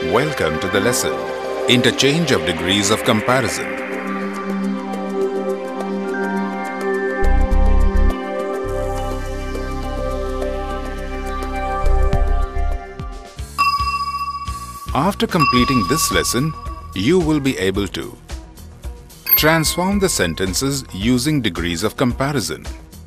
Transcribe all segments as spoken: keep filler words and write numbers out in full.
Welcome to the lesson, Interchange of Degrees of Comparison. After completing this lesson, you will be able to transform the sentences using degrees of comparison.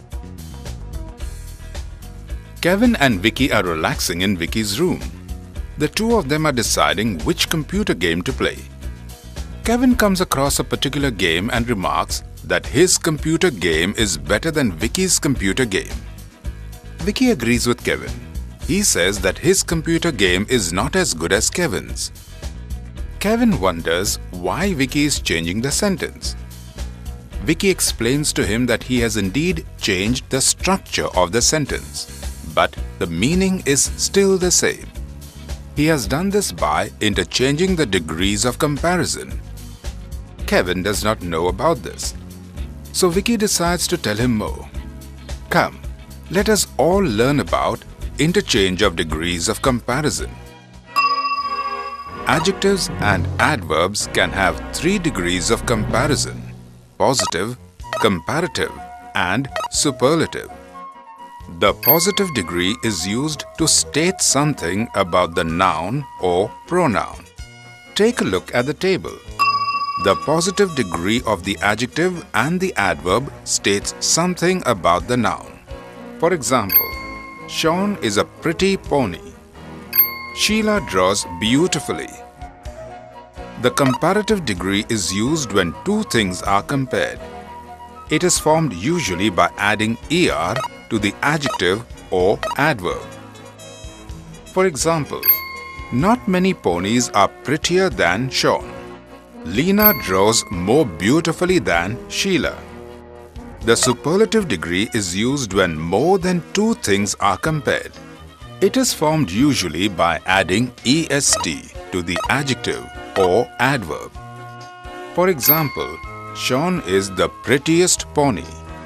Kevin and Vicky are relaxing in Vicky's room. The two of them are deciding which computer game to play. Kevin comes across a particular game and remarks that his computer game is better than Vicky's computer game. Vicky agrees with Kevin. He says that his computer game is not as good as Kevin's. Kevin wonders why Vicky is changing the sentence. Vicky explains to him that he has indeed changed the structure of the sentence, but the meaning is still the same. He has done this by interchanging the degrees of comparison. Kevin does not know about this, so Vicky decides to tell him more. Come, let us all learn about interchange of degrees of comparison. Adjectives and adverbs can have three degrees of comparison: positive, comparative, and superlative. The positive degree is used to state something about the noun or pronoun. Take a look at the table. The positive degree of the adjective and the adverb states something about the noun. For example, Sean is a pretty pony. Sheila draws beautifully. The comparative degree is used when two things are compared. It is formed usually by adding er to the adjective or adverb. For example, not many ponies are prettier than Sean. Lena draws more beautifully than Sheila. The superlative degree is used when more than two things are compared. It is formed usually by adding est to the adjective or adverb. For example, Sean is the prettiest pony.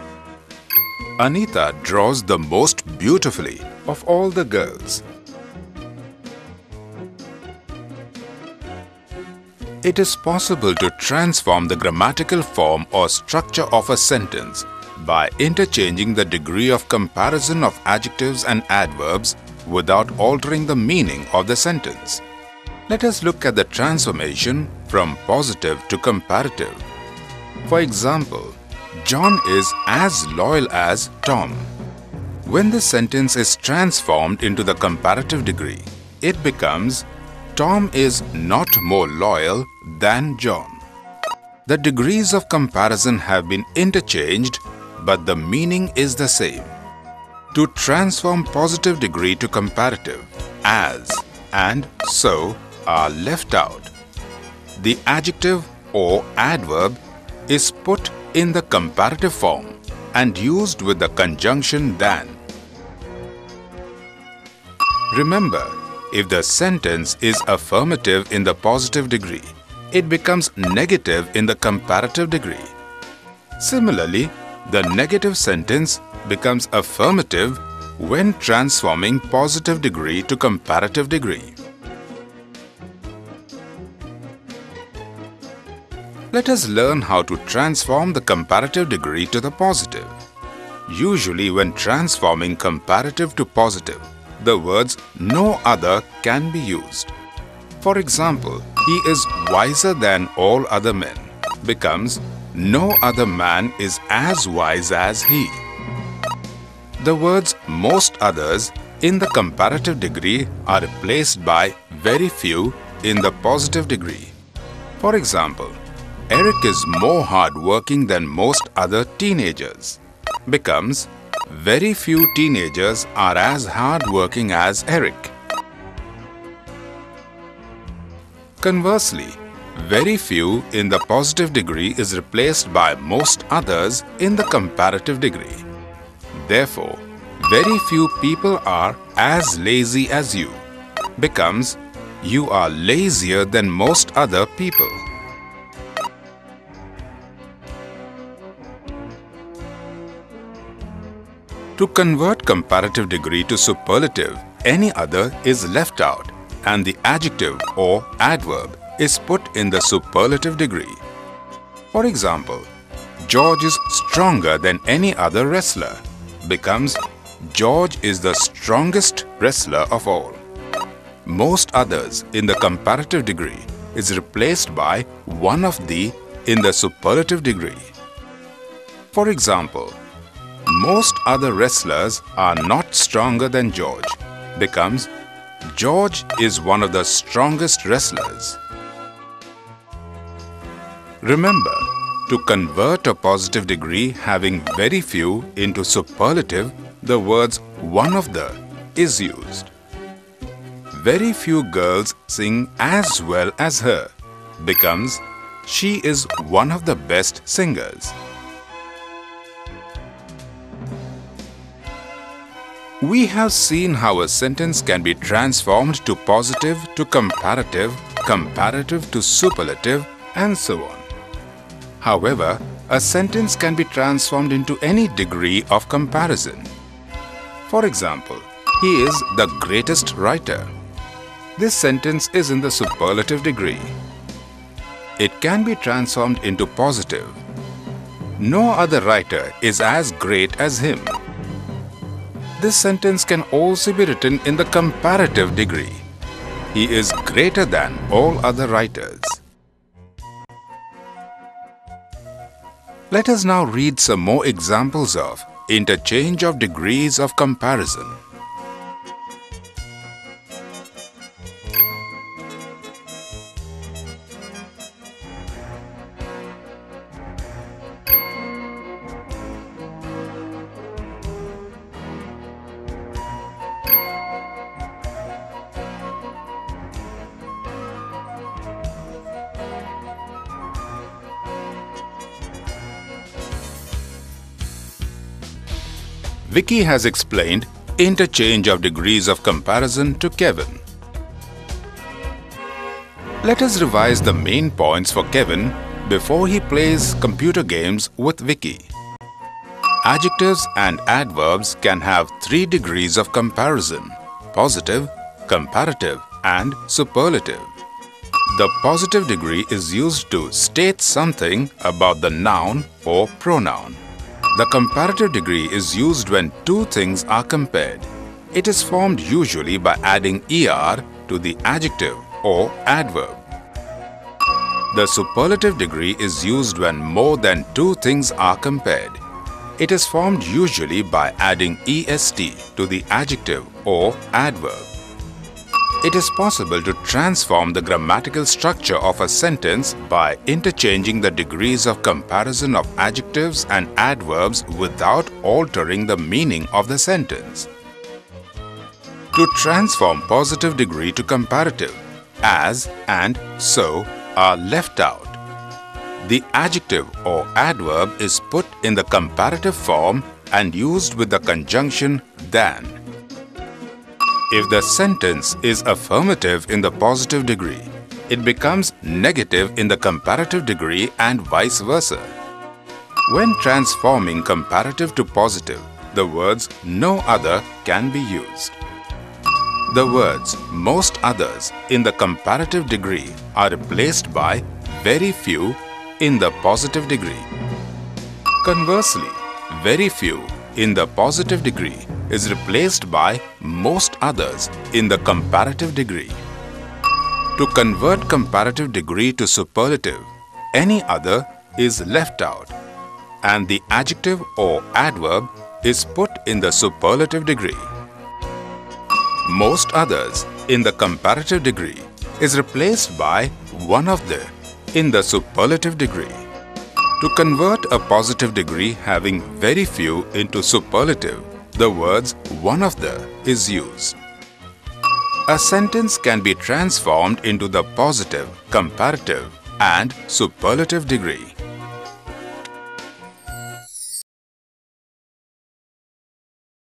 Anita draws the most beautifully of all the girls. It is possible to transform the grammatical form or structure of a sentence by interchanging the degree of comparison of adjectives and adverbs without altering the meaning of the sentence. Let us look at the transformation from positive to comparative. For example, John is as loyal as Tom. When the sentence is transformed into the comparative degree, it becomes Tom is not more loyal than John. The degrees of comparison have been interchanged, but the meaning is the same. To transform positive degree to comparative, as and so are left out. The adjective or adverb is put in the comparative form and used with the conjunction than. Remember, if the sentence is affirmative in the positive degree, it becomes negative in the comparative degree. Similarly, the negative sentence becomes affirmative when transforming positive degree to comparative degree. Let us learn how to transform the comparative degree to the positive. Usually when transforming comparative to positive, the words no other can be used. For example, he is wiser than all other men becomes no other man is as wise as he. The words most others in the comparative degree are replaced by very few in the positive degree. For example, Eric is more hard-working than most other teenagers becomes very few teenagers are as hard-working as Eric. Conversely, very few in the positive degree is replaced by most others in the comparative degree. Therefore, very few people are as lazy as you becomes you are lazier than most other people. To convert comparative degree to superlative, any other is left out and the adjective or adverb is put in the superlative degree. For example, George is stronger than any other wrestler becomes George is the strongest wrestler of all. Most others in the comparative degree is replaced by one of the in the superlative degree. For example, most other wrestlers are not stronger than George becomes George is one of the strongest wrestlers. Remember, to convert a positive degree having very few into superlative, the words one of the is used. Very few girls sing as well as her becomes she is one of the best singers. We have seen how a sentence can be transformed to positive to comparative, comparative to superlative, and so on. However, a sentence can be transformed into any degree of comparison. For example, he is the greatest writer. This sentence is in the superlative degree. It can be transformed into positive. No other writer is as great as him. This sentence can also be written in the comparative degree. He is greater than all other writers. Let us now read some more examples of interchange of degrees of comparison. Vicky has explained interchange of degrees of comparison to Kevin. Let us revise the main points for Kevin before he plays computer games with Vicky. Adjectives and adverbs can have three degrees of comparison: positive, comparative, and superlative. The positive degree is used to state something about the noun or pronoun. The comparative degree is used when two things are compared. It is formed usually by adding er to the adjective or adverb. The superlative degree is used when more than two things are compared. It is formed usually by adding est to the adjective or adverb. It is possible to transform the grammatical structure of a sentence by interchanging the degrees of comparison of adjectives and adverbs without altering the meaning of the sentence. To transform positive degree to comparative, as and so are left out. The adjective or adverb is put in the comparative form and used with the conjunction than. If the sentence is affirmative in the positive degree, it becomes negative in the comparative degree and vice versa. When transforming comparative to positive, the words no other can be used. The words most others in the comparative degree are replaced by very few in the positive degree. Conversely, very few in the positive degree is replaced by most others in the comparative degree. To convert comparative degree to superlative, any other is left out and the adjective or adverb is put in the superlative degree. Most others in the comparative degree is replaced by one of the in the superlative degree. To convert a positive degree having very few into superlative, the words one of the is used. A sentence can be transformed into the positive, comparative, and superlative degree.